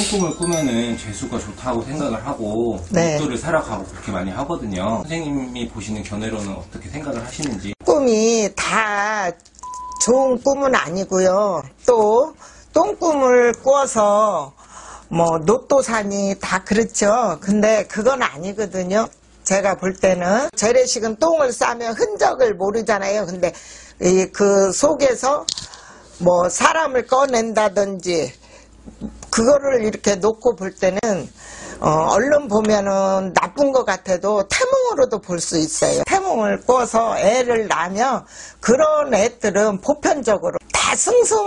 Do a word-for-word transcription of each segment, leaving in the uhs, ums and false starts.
똥꿈을 꾸면은 재수가 좋다고 생각을 하고 네. 로또를 사러 가고 그렇게 많이 하거든요. 선생님이 보시는 견해로는 어떻게 생각을 하시는지. 꿈이 다 좋은 꿈은 아니고요. 또 똥꿈을 꿔서 뭐 로또 사니 다 그렇죠. 근데 그건 아니거든요. 제가 볼 때는 재래식은 똥을 싸면 흔적을 모르잖아요. 근데 이 그 속에서 뭐 사람을 꺼낸다든지 그거를 이렇게 놓고 볼 때는 어, 얼른 보면은 나쁜 것 같아도 태몽으로도 볼 수 있어요. 태몽을 꿔서 애를 낳으면 그런 애들은 보편적으로 다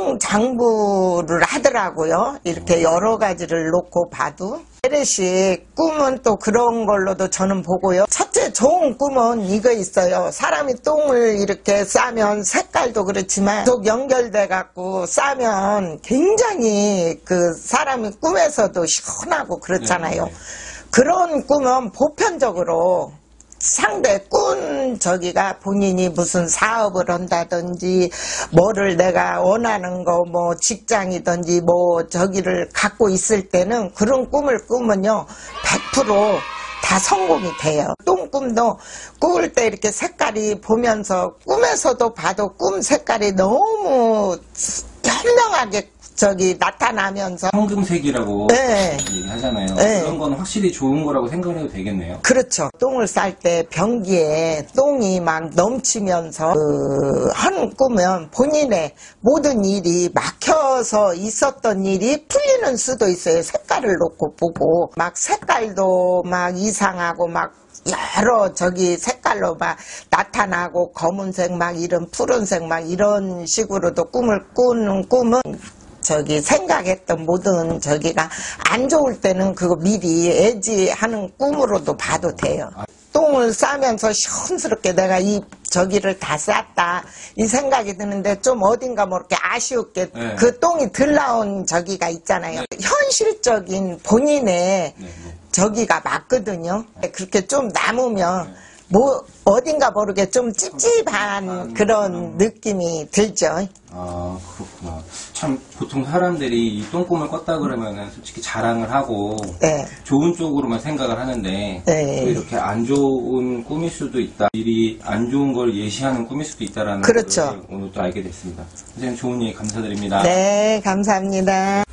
승승장구를 하더라고요. 이렇게 여러 가지를 놓고 봐도. 재래식 꿈은 또 그런 걸로도 저는 보고요. 첫째 좋은 꿈은 이거 있어요. 사람이 똥을 이렇게 싸면 색깔도 그렇지만 계속 연결돼 갖고 싸면 굉장히 그 사람이 꿈에서도 시원하고 그렇잖아요. 네, 네. 그런 꿈은 보편적으로 상대 꾼 저기가 본인이 무슨 사업을 한다든지 뭐를 내가 원하는 거 뭐 직장이든지 뭐 저기를 갖고 있을 때는 그런 꿈을 꾸면요 백 퍼센트 다 성공이 돼요. 똥꿈도 꾸을 때 이렇게 색깔이 보면서 꿈에서도 봐도 꿈 색깔이 너무 현명하게 저기 나타나면서 황금색이라고 네. 얘기하잖아요. 네. 그런 건 확실히 좋은 거라고 생각을 해도 되겠네요. 그렇죠. 똥을 쌀 때 변기에 똥이 막 넘치면서 그 한 꿈은 본인의 모든 일이 막혀서 있었던 일이 풀리는 수도 있어요. 색깔을 놓고 보고 막 색깔도 막 이상하고 막 여러 저기 색깔로 막 나타나고 검은색 막 이런 푸른색 막 이런 식으로도 꿈을 꾸는 꿈은 저기 생각했던 모든 저기가 안 좋을 때는 그거 미리 애지하는 꿈으로도 봐도 돼요. 똥을 싸면서 시원스럽게 내가 이 저기를 다 쌌다 이 생각이 드는데 좀 어딘가 뭐 이렇게 아쉬웠게 네. 그 똥이 덜 나온 저기가 있잖아요. 네. 현실적인 본인의 네, 네. 저기가 맞거든요. 그렇게 좀 남으면 뭐 어딘가 모르게 좀 찝찝한 아, 그런 음. 느낌이 들죠. 아 그렇구나. 참 보통 사람들이 이 똥꿈을 꿨다 그러면은 솔직히 자랑을 하고 네. 좋은 쪽으로만 생각을 하는데 네. 또 이렇게 안 좋은 꿈일 수도 있다. 미리 안 좋은 걸 예시하는 꿈일 수도 있다라는 그렇죠. 걸 오늘 또 알게 됐습니다. 선생님 좋은 얘기 감사드립니다. 네, 감사합니다.